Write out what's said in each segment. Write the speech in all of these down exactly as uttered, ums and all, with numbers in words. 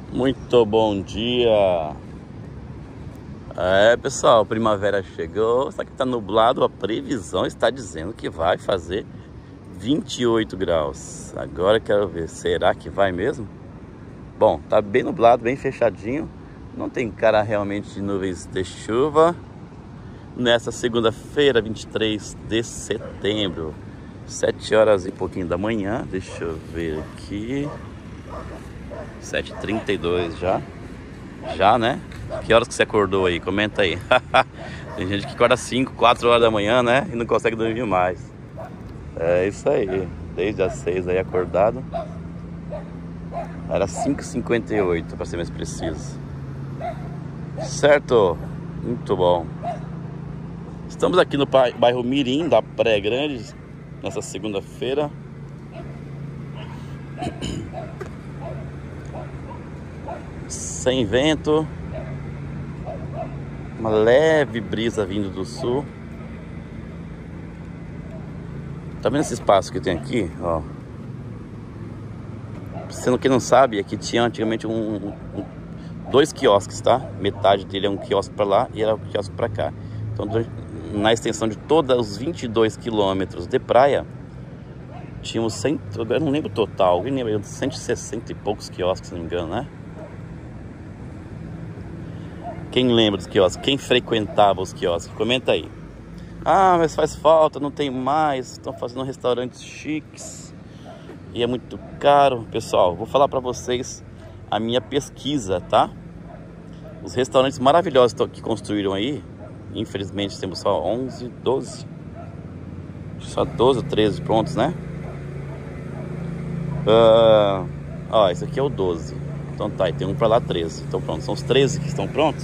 Muito bom dia. É, pessoal, primavera chegou, só que tá nublado. A previsão está dizendo que vai fazer vinte e oito graus. Agora quero ver, será que vai mesmo? Bom, tá bem nublado, bem fechadinho. Não tem cara realmente de nuvens de chuva. Nessa segunda-feira, vinte e três de setembro, sete horas e pouquinho da manhã. Deixa eu ver aqui. sete e trinta e dois já. Já, né? Que horas que você acordou aí? Comenta aí. Tem gente que acorda cinco, quatro horas da manhã, né? E não consegue dormir mais. É isso aí. Desde as seis aí acordado. Era cinco e cinquenta e oito, para ser mais preciso. Certo? Muito bom. Estamos aqui no bairro Mirim da Praia Grande, nessa segunda-feira. Sem vento, uma leve brisa vindo do sul. Tá vendo esse espaço que tem aqui? Ó. Sendo que não sabe, aqui tinha antigamente um, um, dois quiosques, tá? Metade dele é um quiosque para lá e era um quiosque para cá. Então, na extensão de todos os vinte e dois quilômetros de praia, tínhamos cem, eu não lembro o total, alguém lembra? cento e sessenta e poucos quiosques, se não me engano, né? Quem lembra dos quiosques? Quem frequentava os quiosques? Comenta aí. Ah, mas faz falta, não tem mais. Estão fazendo restaurantes chiques e é muito caro. Pessoal, vou falar para vocês a minha pesquisa, tá? Os restaurantes maravilhosos que construíram aí, infelizmente temos só onze, doze. Só doze ou treze prontos, né? Uh, ó, esse aqui é o doze. Então tá, e tem um para lá, treze. Então pronto, são os treze que estão prontos.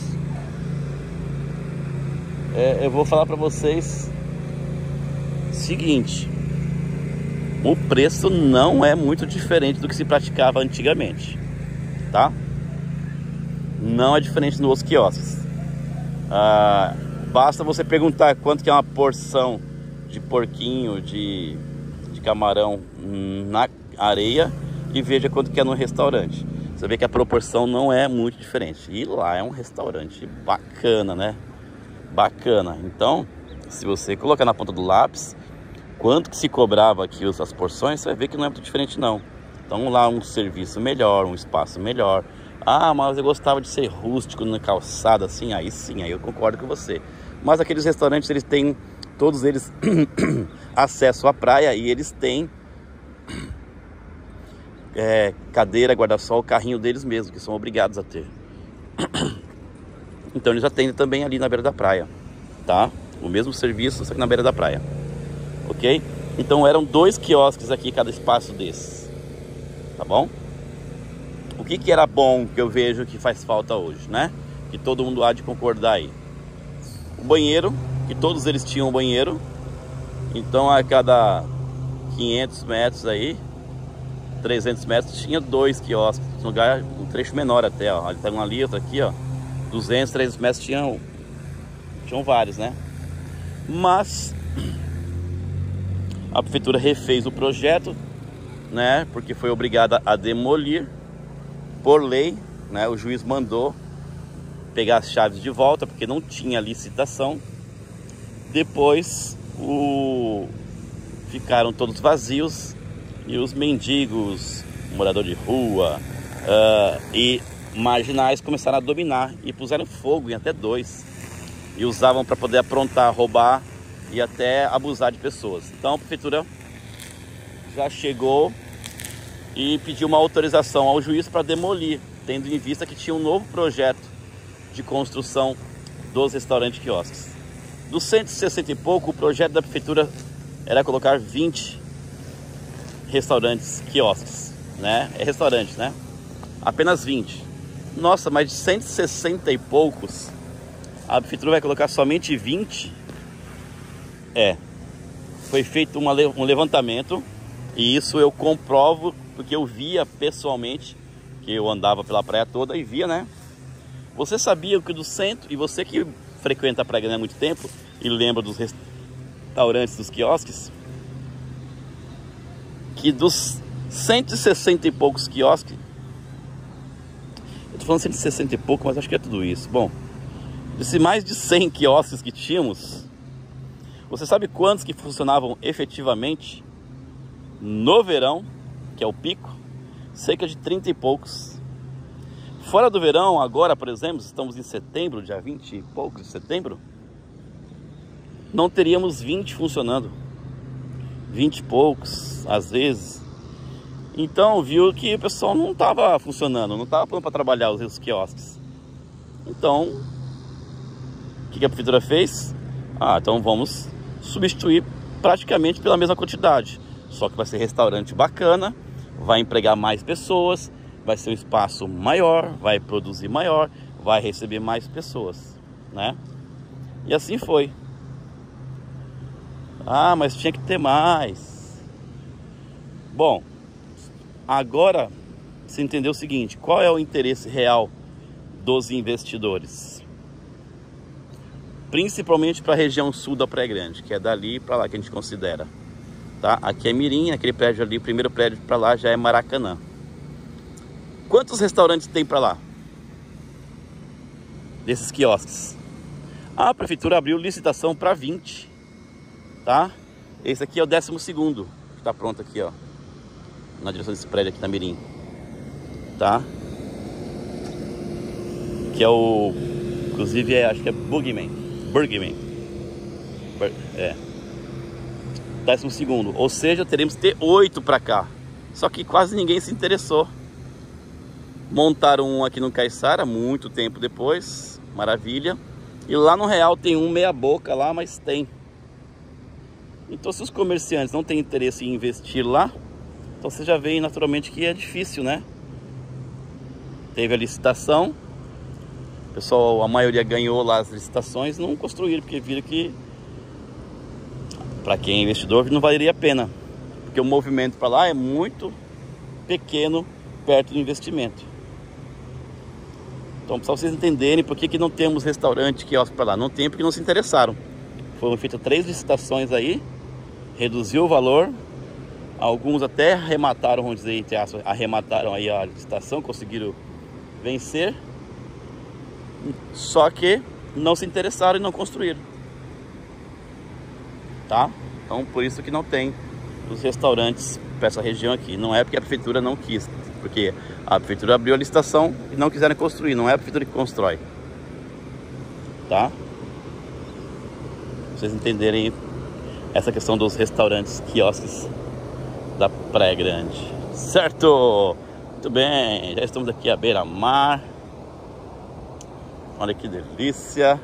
É, eu vou falar para vocês seguinte: o preço não é muito diferente do que se praticava antigamente, tá? Não é diferente nos quiosques. Ah, basta você perguntar quanto que é uma porção de porquinho, de, de camarão na areia e veja quanto que é no restaurante. Você vê que a proporção não é muito diferente. E lá é um restaurante bacana, né? Bacana. Então, se você colocar na ponta do lápis quanto que se cobrava aqui as porções, você vai ver que não é muito diferente não. Então lá um serviço melhor, um espaço melhor. Ah, mas eu gostava de ser rústico na calçada, assim, aí sim, aí eu concordo com você. Mas aqueles restaurantes, eles têm, todos eles, acesso à praia e eles têm é, cadeira, guarda-sol, carrinho deles mesmos, que são obrigados a ter. Então eles atendem também ali na beira da praia, tá? O mesmo serviço, só que na beira da praia. Ok? Então eram dois quiosques aqui, cada espaço desses. Tá bom? O que que era bom que eu vejo que faz falta hoje, né? Que todo mundo há de concordar aí. O banheiro, que todos eles tinham banheiro. Então a cada quinhentos metros aí, trezentos metros, tinha dois quiosques. Um lugar, um trecho menor até, ó. Tem um ali, outro aqui, ó. duzentos, trezentos metros tinham, tinham vários, né? Mas a prefeitura refez o projeto, né? Porque foi obrigada a demolir por lei, né? O juiz mandou pegar as chaves de volta porque não tinha licitação. Depois o... ficaram todos vazios e os mendigos, morador de rua uh, e marginais começaram a dominar e puseram fogo em até dois e usavam para poder aprontar, roubar e até abusar de pessoas. Então a prefeitura já chegou e pediu uma autorização ao juiz para demolir, tendo em vista que tinha um novo projeto de construção dos restaurantes quiosques. Dos cento e sessenta e pouco, o projeto da prefeitura era colocar vinte restaurantes quiosques, né? É restaurante, né? Apenas vinte. Nossa, mas de cento e sessenta e poucos, a prefeitura vai colocar somente vinte? É. Foi feito uma, um levantamento, e isso eu comprovo, porque eu via pessoalmente, que eu andava pela praia toda e via, né? Você sabia que do centro, e você que frequenta a praia há muito tempo, e lembra dos restaurantes, dos quiosques, que dos cento e sessenta e poucos quiosques, tô falando cento e sessenta e pouco, mas acho que é tudo isso. Bom, desses mais de cem quiosques que tínhamos, você sabe quantos que funcionavam efetivamente no verão, que é o pico? Cerca de trinta e poucos. Fora do verão, agora, por exemplo, estamos em setembro, dia vinte e poucos de setembro, não teríamos vinte funcionando. vinte e poucos, às vezes. Então, viu que o pessoal não estava funcionando, não estava pronto para trabalhar os, os quiosques. Então, o que, que a prefeitura fez? Ah, então vamos substituir praticamente pela mesma quantidade. Só que vai ser restaurante bacana, vai empregar mais pessoas, vai ser um espaço maior, vai produzir maior, vai receber mais pessoas, né? E assim foi. Ah, mas tinha que ter mais. Bom, agora você entendeu o seguinte: qual é o interesse real dos investidores? Principalmente para a região sul da Praia Grande, que é dali para lá que a gente considera, tá? Aqui é Mirim, aquele prédio ali, o primeiro prédio para lá já é Maracanã. Quantos restaurantes tem para lá? Desses quiosques. A prefeitura abriu licitação para vinte, tá? Esse aqui é o décimo segundo, que está pronto aqui, ó, na direção desse prédio aqui na Mirim, tá? Que é o, inclusive é, acho que é Bugman. Burgerman. É. Décimo segundo. Ou seja, teremos que ter oito para cá. Só que quase ninguém se interessou. Montaram um aqui no Caiçara muito tempo depois. Maravilha. E lá no Real tem um meia boca lá, mas tem. Então se os comerciantes não têm interesse em investir lá, então você já vê naturalmente que é difícil, né? Teve a licitação. O pessoal, a maioria ganhou lá as licitações, não construíram, porque viram que para quem é investidor não valeria a pena, porque o movimento para lá é muito pequeno perto do investimento. Então, para vocês entenderem por que, que não temos restaurante, quiosque para lá, não tem porque não se interessaram. Foram feitas três licitações aí, reduziu o valor, alguns até arremataram, vamos dizer, entre aspas, arremataram aí a licitação, conseguiram vencer. Só que não se interessaram e não construíram, tá? Então por isso que não tem os restaurantes para essa região aqui. Não é porque a prefeitura não quis, porque a prefeitura abriu a licitação e não quiseram construir. Não é a prefeitura que constrói, tá? Pra vocês entenderem essa questão dos restaurantes, quiosques da Praia Grande, certo? Muito bem, já estamos aqui à beira-mar. Olha que delícia.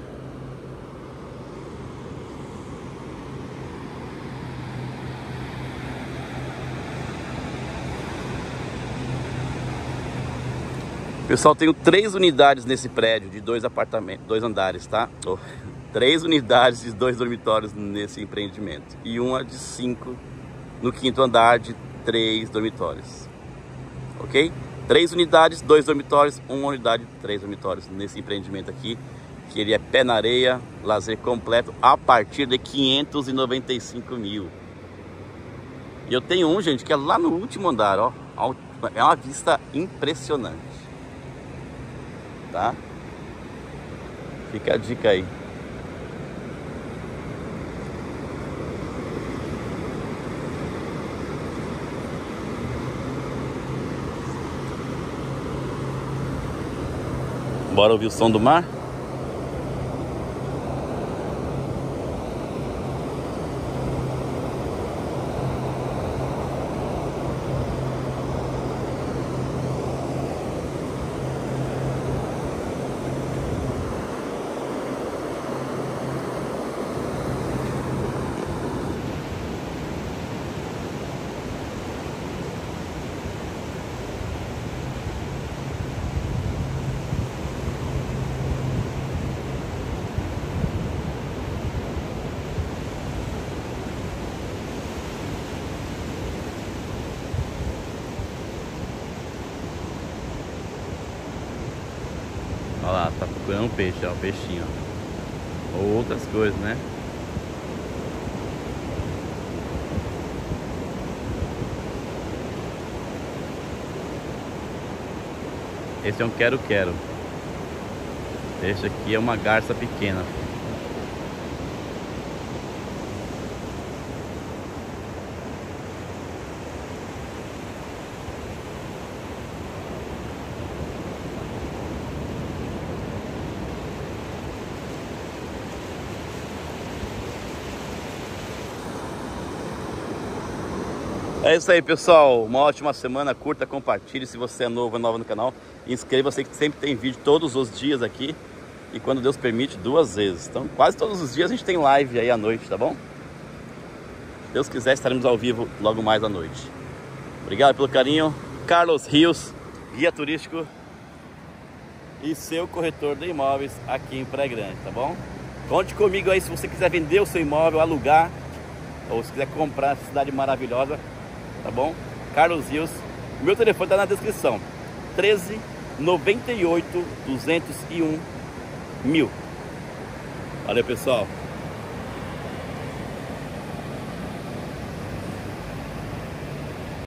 Pessoal, tenho três unidades nesse prédio de dois apartamentos, dois andares, tá? Oh, três unidades de dois dormitórios nesse empreendimento e uma de cinco no quinto andar de três dormitórios, ok? Três unidades, dois dormitórios, uma unidade, três dormitórios nesse empreendimento aqui, que ele é pé na areia, lazer completo, a partir de quinhentos e noventa e cinco mil. E eu tenho um, gente, que é lá no último andar, ó, é uma vista impressionante, tá? Fica a dica aí. Bora ouvir o som do mar? Olha lá, tá procurando um peixe, ó, o peixinho, ó. Ou outras coisas, né? Esse é um quero-quero. Este aqui é uma garça pequena. É isso aí, pessoal. Uma ótima semana. Curta, compartilhe. Se você é novo, é nova no canal, inscreva-se, que sempre tem vídeo todos os dias aqui. E quando Deus permite, duas vezes. Então, quase todos os dias a gente tem live aí à noite, tá bom? Se Deus quiser, estaremos ao vivo logo mais à noite. Obrigado pelo carinho. Carlos Rios, guia turístico e seu corretor de imóveis aqui em Praia Grande, tá bom? Conte comigo aí se você quiser vender o seu imóvel, alugar, ou se quiser comprar essa cidade maravilhosa, tá bom? Carlos Rios. O meu telefone tá na descrição. treze, noventa e oito, duzentos e um, mil. Valeu, pessoal.